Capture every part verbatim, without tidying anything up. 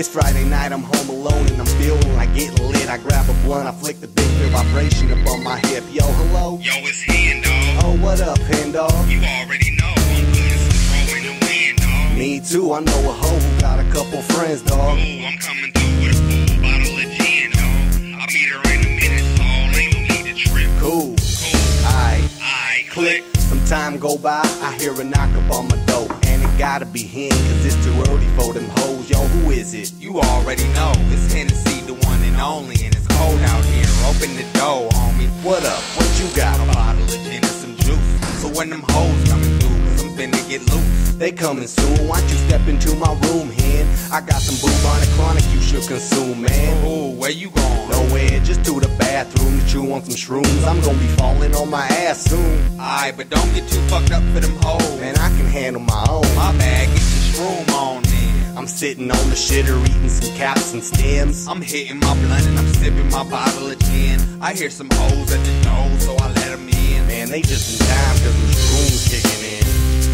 It's Friday night, I'm home alone and I'm feeling like getting lit. I grab a blunt, I flick the big feel vibration up on my hip. Yo, hello? Yo, it's Hen, dawg. Oh, what up, Hen, dawg? You already know, I'm putting some throw in the wind, dawg. Me too, I know a hoe who got a couple friends, dawg. Ooh, I'm coming through with a full bottle of gin, dawg. I'll meet her in a minute, so ain't no need to trip. Cool. Cool. Aight. Aight, Click. click. Some time go by, I hear a knock up on my door. And it gotta be him, cause it's too early for them hoes. Yo, who is it? You already know, it's Hennessy, the one and only. And it's cold out here, open the door, homie. What up? What you got? A bottle of gin and some juice. So when them hoes coming through, cause I'm finna get loose. They coming soon, why don't you step into my room, hen? I got some bubonic chronic you should consume, man. Ooh, where you going? Nowhere, just to the bathroom to chew on some shrooms. I'm gonna be falling on my ass soon. Alright, but don't get too fucked up for them hoes. Man, I can handle my own. My bag, get your shroom on then. I'm sitting on the shitter eating some caps and stems. I'm hitting my blunt and I'm sipping my bottle of gin. I hear some hoes at the door, so I let them in. Man, they just in time cause them shrooms kicking in.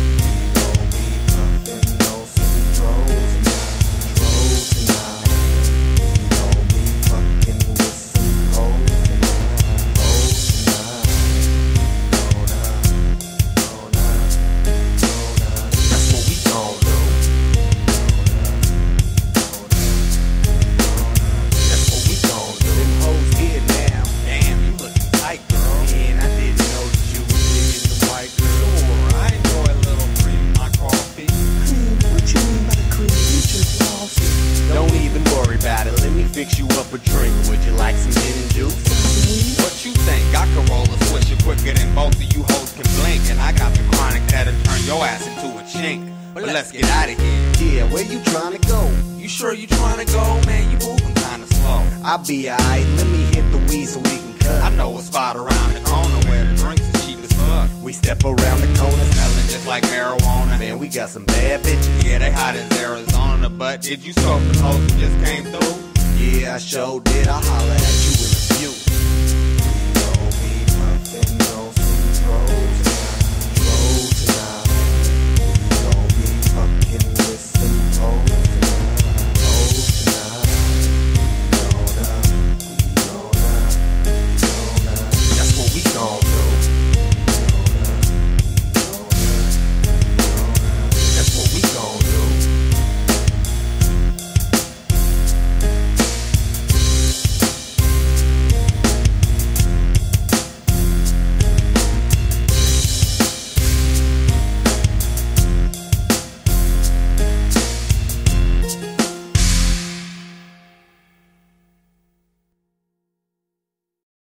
Fix you up a drink, would you like some gin and juice? What you think? I can roll a swisher quicker than both of you hoes can blink. And I got the chronic that'll turn your ass into a chink. But let's get out of here. Yeah, where you trying to go? You sure you trying to go? Man, you moving kinda slow. I'll be alright, let me hit the weed so we can cut. I know a spot around the corner where the drinks is cheap as fuck. We step around the corner, smelling just like marijuana. Man, we got some bad bitches. Yeah, they hot as Arizona. But did you stalk the hoes who just came through? Yeah, I sure did. I'll holler at you in a